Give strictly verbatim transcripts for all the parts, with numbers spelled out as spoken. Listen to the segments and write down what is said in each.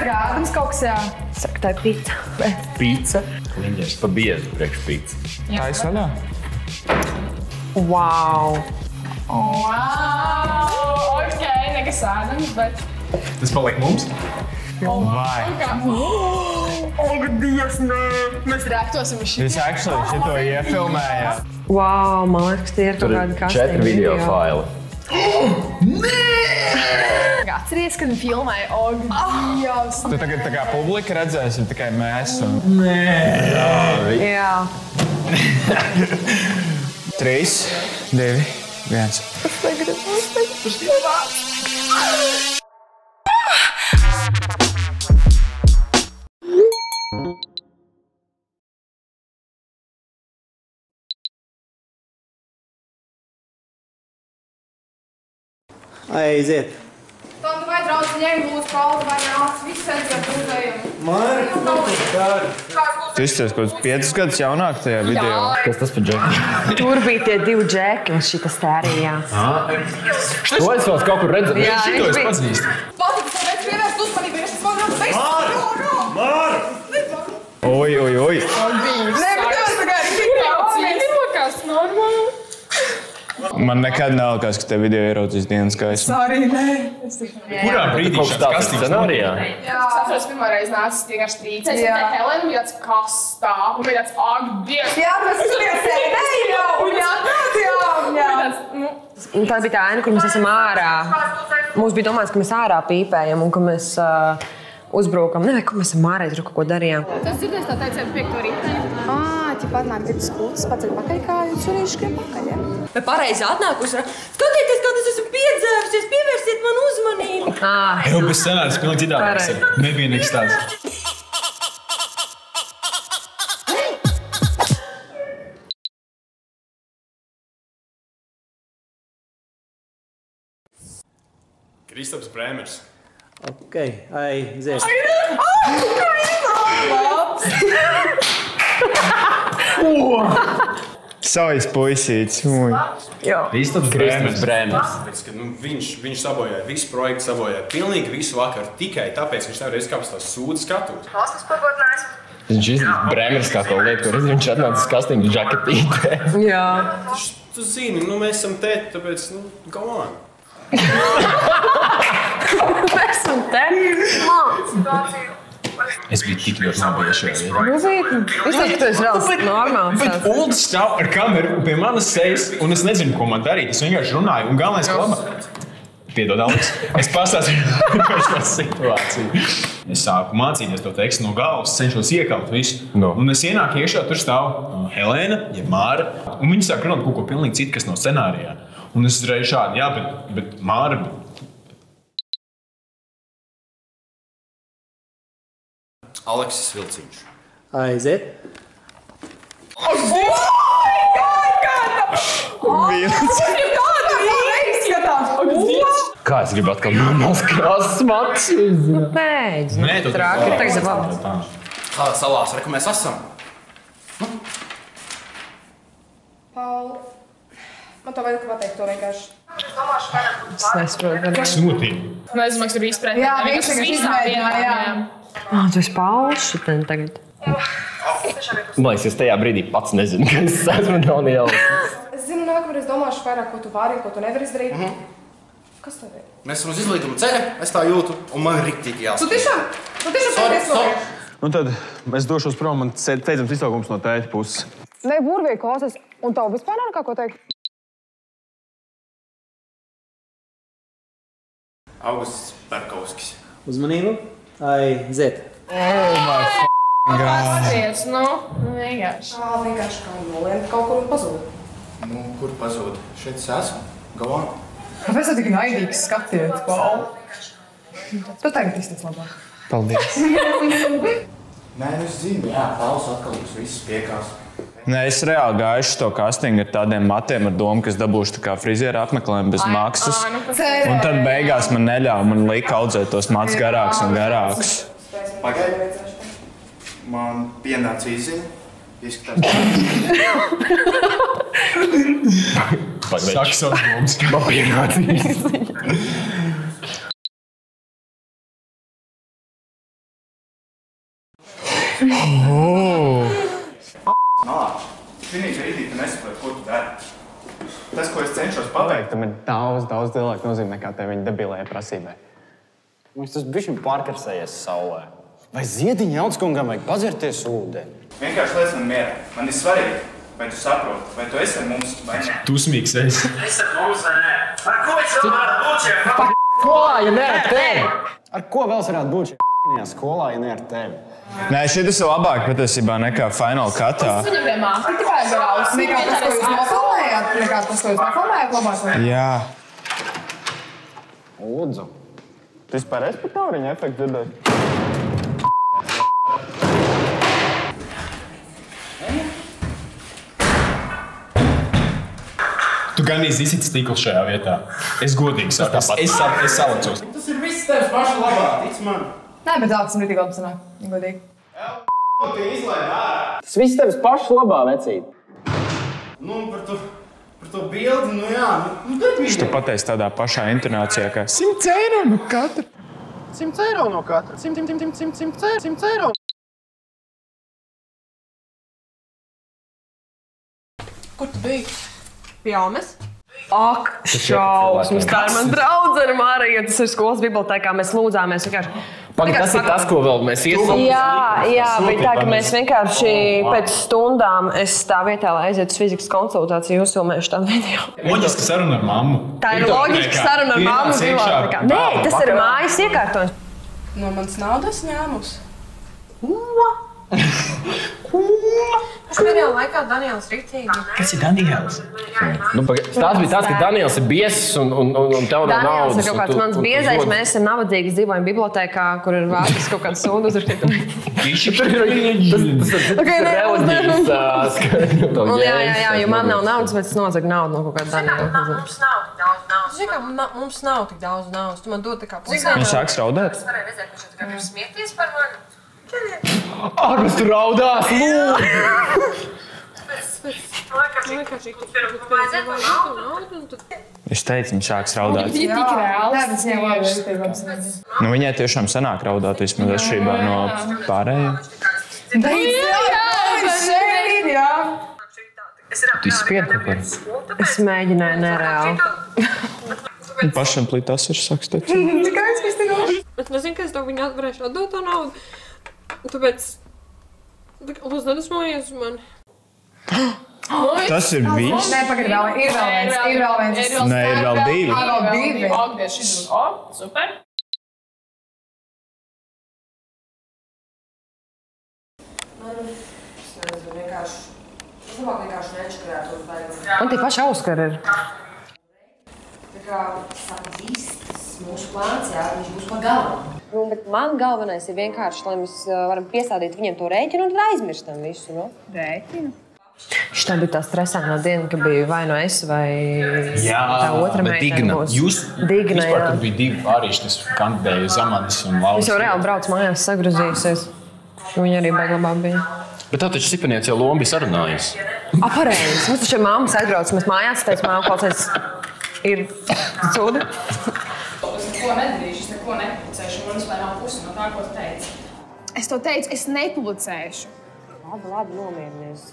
Rādams kaut kas, jā. Saka, tā ir pizza. Pizza? Kliņģers pa biezu priekš pizza. Tā ir saļā. Wow! Wow! Ok, nekas ēdams, bet... Tas paliek mums? Vai. Ak, Dievs, nē! Mēs rēktosim uz šī. Jūs actually šito iefilmējāt. Wow, man liekas, tie ir kaut kādi Tur četri video faili. Atceries, kad filmēja, ak, Dievs! Tu tagad tā kā publika redzēsim, tikai mēs un... Jā. Trīs, divi, viens. Es negribu, es negribu. Aiziet. Tonda vai draudz ņem lūdzu paldu vai nāc, viss aiziet būtējumu. Māri, tu būtu kādi? Tu izcies kaut kāds piecus gadus jaunāk tajā video. Kas tas par džeki? Tur bija tie divi džeki un šitas tā arī, jā. To es vēl kaut kur redzēju. Jā, Šito viņš es bija. pazīstu. Pati, tas vajag pievērst uzmanību, ja šis man nav veids. Māri! Māri! Oi, oi, oi. Nē, bet tev tā kā ir tik raucīgs. Rokās normāli. Man nekad nelikās, ka te video ieraudzīs dienas gaismu. Arī nē. Kurā brīdī Kaut kas šāds tāds kastīgs scenārijā? Jā. Es atceros, pirmā reize nācis vienkārši trīcēs. Jā. Un Helena bija tāds kastā. Un bija tāds, ak, Dievs. Jā, bet es liekas, nē, jau. Jā, tāds, jā. Jā. Nu. Un tā bija tā aina, kur mēs esam ārā. Mums bija domāts, ka mēs ārā pīpējam un ka mēs uh, uzbrukam. Nevajag, ka mēs esam ārā, tur kaut ko darījām. Tas dzirdēs tā teicēt piekto riteni. Ā, ķip atnāk gribas kūtas, pats ar pakaļkāju un surīšu skrien pakaļ, ja? Vai pareizi atnākus, skatieties, kā es esmu piedzērusies, pievērsiet man uzmanību. Ah, Jau bez scenārijas pilnīgi citādāks ir. Nebija nekas tāds. Kristaps Brēmers. Ok, aiziet. Savais puisīts. Ui. Kristaps Kristaps Brēmers. Tāpēc, ka, nu, viņš, viņš sabojāja visu projektu, sabojāja pilnīgi visu vakaru tikai tāpēc, ka viņš nevarēja izkāpt tās sūdas skatuves. Viņš izdarīja Brēmers kā to lietu, kur viņš atnāca uz kastīnu žaketītē. jā. Tu zini, nu, mēs esam tēti, tāpēc, nu, go on. Mēs esam te. Es biju tik ļoti nobijies šajā vietā. Nopietni. Es teiktu, ka tu esi vēl normāls. Bet Uldis stāv ar kameru pie manas sejas, un es nezinu, ko man darīt. Es vienkārši runāju, un galvenais, ka labā. Piedod, Aleks. Es pastāstīju šo situāciju. Es sāku mācīties to tekstu no galvas, cenšos iekaut visu. No. Un es ienāku iekšā, tur stāv uh, Helēna, ja Māra. Un viņi sāk runāt kaut ko pilnīgi citu, kas nav scenārijā. Un es uzreiz šādi, jā, bet, bet Māra... Aleksis Vilciņš. Aiziet. Kā es gribu atkal normāls krāsas mats? Pēc. Nē, tu trāki. Tagad ir labi. Kādā salās, re, ka mēs esam? Paula, man to vajag pateikt to vienkārši. Es nesaprotu. Kas notiek? Nezinu, man tur izpratni. Jā, vienkārši izmēģināja, jā. Ah, tu esi Pauls šitien tagad. Man liekas, es tajā brīdī pats nezinu, ka es esmu Daniels. Es zinu, nākamreiz domāšu vairāk, ko tu vari, ko tu nevari izdarīt. Kas tev ir? Mēs esam uz izglītuma ceļa, es tā jūtu, un man riktīgi Tu jāsaka. tiešām, tu tiešām Sorry, pēc sorry. Nu tad es došos prom, man steidzams izsaukums no tēta puses. Ne, burvīgi klausies, un tev vispār nav nekā ko teikt? Augusts Perkovskis. Uzmanību. Aiziet. Pasties, nu, vienkārši. Ā, vienkārši kā nolēmt kaut kur un pazūd. Nu, kur pazūd? Šeit es esmu. Go on. Kāpēc tu tik naidīgs skaties, Paula? Tu tagad iztic labāk. Paldies. Nē, nu es zinu, jā, Pauls atkal jūs visus piekās. Nē, es reāli gājuši to castingu ar tādiem matiem ar domu, ka es dabūšu tā kā friziera apmeklējumu bez maksas. Un tad beigās man neļāva, man lika audzēt tos matus garāks un garāks. Pagaidi. Man pienāca izziņa. Izskatās. Saka savs domas. Man pienācīs. Nā, šī brīdī tu nesaproti, ko tu dari. Tas, ko es cenšos paveikt, tam ir daudz, daudz lielāka nozīme nekā tev viņa debilajai prasībai. Mums tas bišķiņ pārkarsējies saulē. Vai Ziediņa Jaunskungam vajag padzerties ūdeni? Vienkārši liec man mierā. Man ir svarīgi, vai tu saproti, vai tu esi ar mums vai ne. Dusmīgs esi. Es ar mums vai ne. Ar ko es vēl varētu būt šajā Skolā, ja ne ar tevi? Ar ko vēl varētu būt šajā skolā, ja ne ar tevi? Nē, šitas ir labāk patiesībā nekā Final Cutā. Es viņam pie māti tikai brauc. Nekā tas, ko jūs nofilmējāt? Nekā tas, ko jūs nofilmējāt labāk? Jā. Lūdzu. Tu vispār esi par tauriņu efektu dzirdēt? Tu gan izsits stiklu šajā vietā. Es godīgi saku, es, es salicos. Tas ir viss tevs paša labā, tic man. Nē, bet tā, tas ir tik labi sanāk. Godīgi. Tas viss tevs paša labā, vecīt. Nu, par to, par to bildi, nu jā, nu, dod Viņš tu pateici tādā pašā intonācijā, kā simts eiro no katra. simts eiro no katra. simt, simt, simt, simt, simt, simt eiro. Kur tu biji? Pjaumes? Ak, šausmas. Tā ir man draudzene Marija, tas ir skolas bibliotēkā. Mēs lūdzāmies vienkārši. Pagaid, tas ir tas, ko vēl mēs iesim. Jā, jā, bija tā, ka mēs vienkārši pēc stundām es tā vietā, lai aizietu uz fizikas konsultāciju, uzfilmēšu tādu video. Loģiska saruna ar mammu. Tā ir loģiska saruna ar mammu bibliotēkā. Nē, tas ir mājas iekārtojums. No manas naudas ņēmus. Es vienajā laikā Daniels riktīgi. Kas ir Daniels? Nu, tās bija tāds, ka Daniels ir biesis un, un, un tev nav naudas. Daniels ir kaut kāds mans biezais, mēs esam navadzīgi dzīvojam bibliotēkā, kur ir vārds kaut kāds sūdu uzrakstīt. Tas ir reliģijas skaidrs. Jā, jā, jā, jo man nav naudas, bet es nozagu naudu no kaut kāda Daniela. Mums nav tik daudz naudas. Zini, kā mums nav tik daudz naudas. Tu man dod tā kā pusē. Viņš sāks raudēt? Es varēju redzēt, ka viņš tā kā grib smieties par mani. Ak, kas tu raudās, lūdzu! Es teicu, viņš sāks raudāt. Viņi tik reāli. Jā, tas jau labi. Nu, viņai tiešām sanāk raudāt, vismaz atšķirībā no pārējiem. Šeit, jā. Tu izspiedi kaut par? Es mēģināju nereāli. Pašam plīt asars sāks teikt. Tikai es visu tev. Es nezinu, ka es tev viņu atvarēšu atdot to naudu. Tāpēc, lūdzu, nedusmojies uz mani. Tas ir viss? Nē, pagad vēl, ir vēl viens, ir vēl viens. Nē, ir vēl divi. Ir vēl divi. Agnies, šis ir, o, super. Es nezinu, vienkārši, es labāk vienkārši nečakarētos baigos. Un tie paši auskari ir. Tā kā saka īsts mūsu plāns, jā, viņš būs pa galam. Nu, bet man galvenais ir vienkārši, lai mēs varam piesādīt viņiem to rēķinu un tad aizmirstam visu, no? Rēķinu? Šitā bija tā stresainā diena, ka bija vai no es vai tā otra meitene būs. Jūs Digna, vispār jā. tur bija divi pārīši, kas kandidēja Zamanis un Lauris. Es jau reāli braucu mājās sagrozījusies. Viņa arī baigi labā bija. Bet tā taču Sipaniets jau loma bija sarunājusi. A, pareizi. Mums taču ir mammas aizbrauc. Mēs mājās teicu, māma, klausies, ir sūdi. Es neko nedarīšu, es neko nepublicēšu, un es vai nav pusi no tā, ko tu teici. Es to teicu, es nepublicēšu. Labi, labi, nomierinies.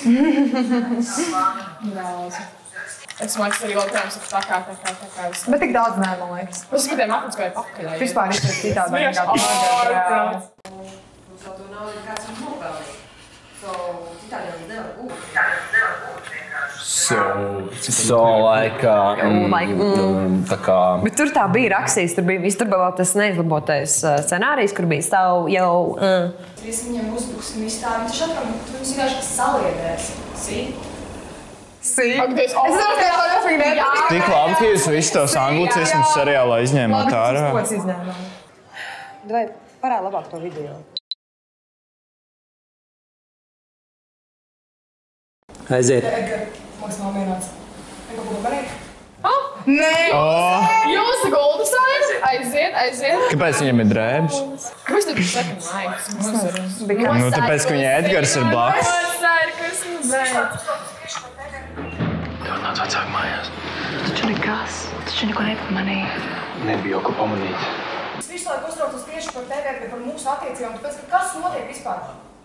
Es domāju, ka arī joprojām saka tā kā, tā kā, tā kā. Bet tik daudz nē, man liekas. Es skatēju matus, kā ir pakaļā. Vispār ir citādi. Vienkārši Mums vēl to naudu kāds ir nopelnīt. So, citādi jau nevar būt. Citādi jau nevar būt vienkārši. So, so like, mm, like, mm. tā kā... Bet tur tā bija rakstīts, tur bija viss, tur bija vēl tas neizlabotais scenārijs, kur bija stāv jau... Mm. Es viņiem uzbruksim izstāvi, taču atram, tu viņus vienkārši saliedēs. Sī? Sī? Es saprotu, ka tā nefīgi nepatīk. Tik labi, ka jūs visus tos anglicismus seriālā izņēmāt ārā. Labi, tas izņēmām. Vai parādi labāk to video. Aiziet. Mums nav vienāds. Neko būtu pareizi? Nē! Oh. Jūsu golda sains? Aiziet, aiziet. Kāpēc viņam ir drēbes? Kāpēc tu second life? Nu, tāpēc, ka viņa Edgars ir blakus. Sērkas, nu beidz. Tev nāc vecāk mājās. Taču nekas, taču neko nepamanīja. Nebija jau ko pamanīt. Es visu laiku uztraucos tieši par tevi, par mūsu attiecībām, tāpēc, ka kas notiek vispār?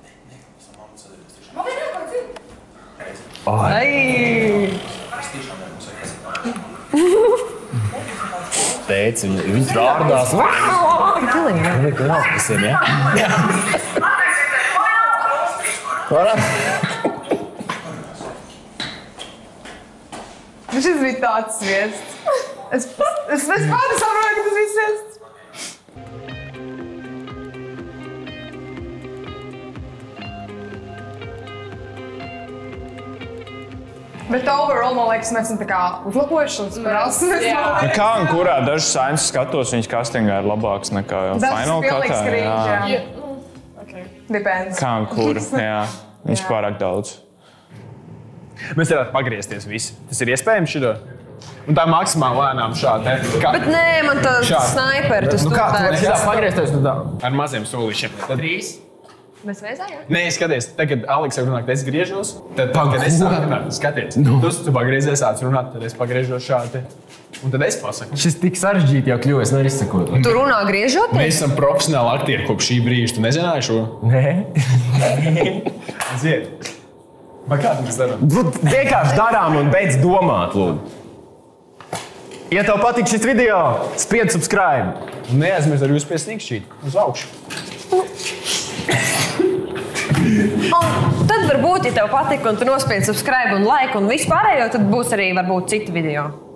Teici, viņi, viņi trārdās. Viņi nav visiem, ja? Jā. Varam? Šis bija tāds sviests. Es, es, es pati saprotu, ka tas bija sviests. Bet overall, man liekas, mēs esam tā kā uzlabojuši un spēlēsim. Kā un kurā dažas sainas skatos, viņas castingā ir labāks nekā jau Final Cutā. Jā. Okay. Depends. Kā un kur, jā. Viņš pārāk daudz. Mēs varētu pagriezties visi. Tas ir iespējams šito? Un tā maksimāli lēnām šādi. Kā... Bet nē, man tā snaiperi, tas nu, kā, tur tā. Kā pagriezties nu tā? Ar maziem solīšiem. Tad... Trīs. Mēs vēzā, jā? Nē, skaties, tagad Aleks jau runā, ka es griežos, tad, kad es sāku runāt, skaties, no. tu, tu pagriezies sāc runāt, tad es pagriežos šādi. Un tad es pasaku. Šis tik sarežģīti jau kļuva, es nevaru izsekot. Tu runā griežoties? Mēs esam profesionāli aktieri kopš šī brīža. Tu nezināji šo? Nē. Zied. Vai kā tu mēs darām? Vienkārši darām un beidz domāt, lūdzu. Ja tev patīk šis video, spied subscribe. Un neaizmirst ar jūs pie snikšķīt. Uz augšu. Un tad varbūt, ja tev patika un tu nospiedi subscribe un like un vispārējo, tad būs arī varbūt citi video.